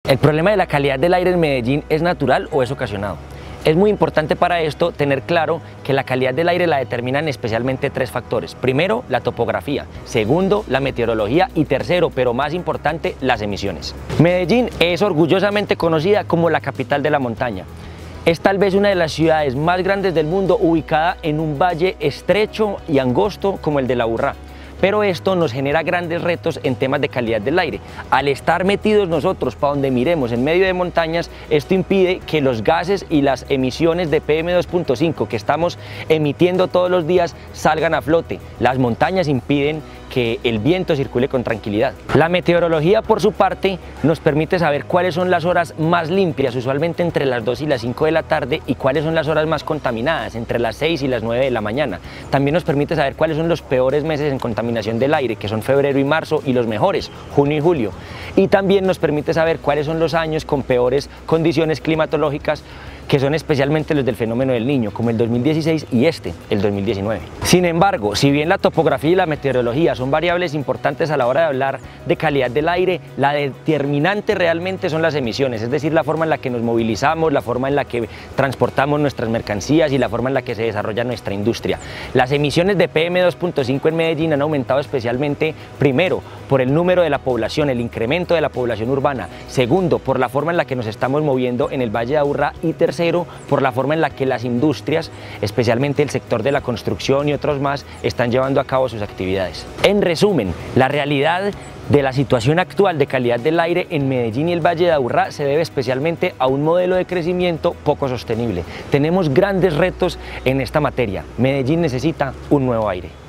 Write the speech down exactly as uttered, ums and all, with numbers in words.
¿El problema de la calidad del aire en Medellín es natural o es ocasionado? Es muy importante para esto tener claro que la calidad del aire la determinan especialmente tres factores. Primero, la topografía. Segundo, la meteorología. Y tercero, pero más importante, las emisiones. Medellín es orgullosamente conocida como la capital de la montaña. Es tal vez una de las ciudades más grandes del mundo, ubicada en un valle estrecho y angosto como el de la Urrá. Pero esto nos genera grandes retos en temas de calidad del aire. Al estar metidos nosotros para donde miremos en medio de montañas, esto impide que los gases y las emisiones de P M dos punto cinco que estamos emitiendo todos los días salgan a flote. Las montañas impiden que el viento circule con tranquilidad. La meteorología, por su parte, nos permite saber cuáles son las horas más limpias, usualmente entre las dos y las cinco de la tarde, y cuáles son las horas más contaminadas, entre las seis y las nueve de la mañana. También nos permite saber cuáles son los peores meses en contaminación del aire, que son febrero y marzo, y los mejores, junio y julio. Y también nos permite saber cuáles son los años con peores condiciones climatológicas, que son especialmente los del fenómeno del Niño, como el dos mil dieciséis y este, el dos mil diecinueve. Sin embargo, si bien la topografía y la meteorología son variables importantes a la hora de hablar de calidad del aire, la determinante realmente son las emisiones, es decir, la forma en la que nos movilizamos, la forma en la que transportamos nuestras mercancías y la forma en la que se desarrolla nuestra industria. Las emisiones de P M dos punto cinco en Medellín han aumentado especialmente, primero, por el número de la población, el incremento de la población urbana; segundo, por la forma en la que nos estamos moviendo en el Valle de Aburrá; y tercero, Tercero, por la forma en la que las industrias, especialmente el sector de la construcción y otros más, están llevando a cabo sus actividades. En resumen, la realidad de la situación actual de calidad del aire en Medellín y el Valle de Aburrá se debe especialmente a un modelo de crecimiento poco sostenible. Tenemos grandes retos en esta materia. Medellín necesita un nuevo aire.